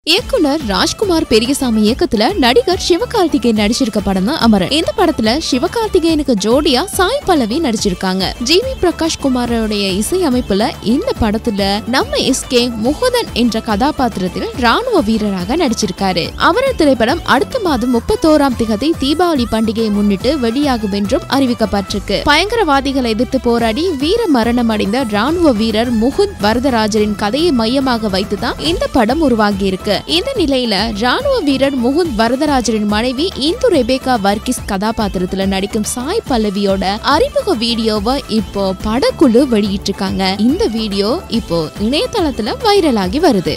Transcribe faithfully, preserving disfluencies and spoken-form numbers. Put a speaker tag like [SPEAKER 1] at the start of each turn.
[SPEAKER 1] இயக்குனர் ராஜ்குமார் பெரியசாமி இயக்கத்துல நடிகர் சிவகார்த்திகேயன் நடிச்சிருக்க படம் தான் அமரன். இந்த படத்துல சிவகார்த்திகேயனுக்கு ஜோடியா சாய் பல்லவி நடிச்சிருக்காங்க. ஜி வி பிரகாஷ் குமாரோடைய இசை அமைப்புல இந்த படத்துல நம்ம எஸ் கே முகுதன் என்ற கதாபாத்திரத்தில் ராணுவ வீரராக நடிச்சிருக்காரு. அமரன் திரைப்படம் அடுத்த மாதம் முப்பத்தோராம் திகதி தீபாவளி பண்டிகையை முன்னிட்டு வெளியாகும் என்றும் அறிவிக்கப்பட்டிருக்கு. பயங்கரவாதிகளை எதிர்த்து போராடி வீர மரணம் அடைந்த ராணுவ வீரர் முகுந்த் வரதராஜரின் கதையை மையமாக வைத்துதான் இந்த படம் உருவாகி இருக்கு. இந்த நிலையில ராணுவ வீரர் முகுந்த் வரதராஜரின் மனைவி இந்து ரெபேகா வர்கீஸ் கதாபாத்திரத்துல நடிக்கும் சாய் பல்லவியோட அறிமுக வீடியோவை இப்போ படக்குழு வெளியிட்டிருக்காங்க. இந்த வீடியோ இப்போ இணையதளத்துல வைரலாகி வருது.